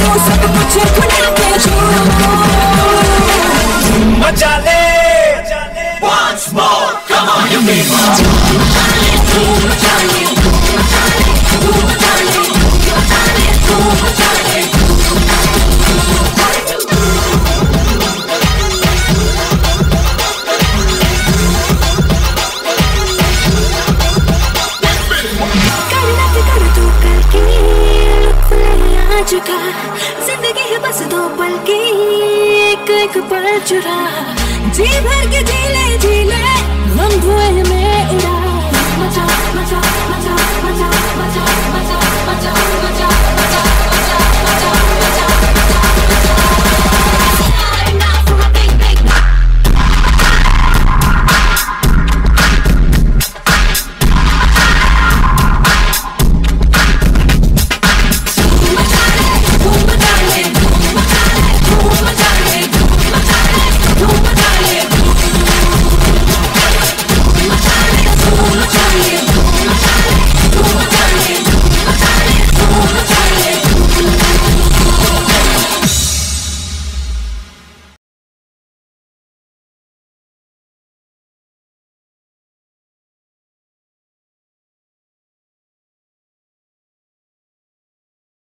सब कुछ खुला के छू मजा ले once more come on you people जिंदगी है बस दो पल की एक एक पल चुरा जी भर के जी ले गम धुएं में उड़ा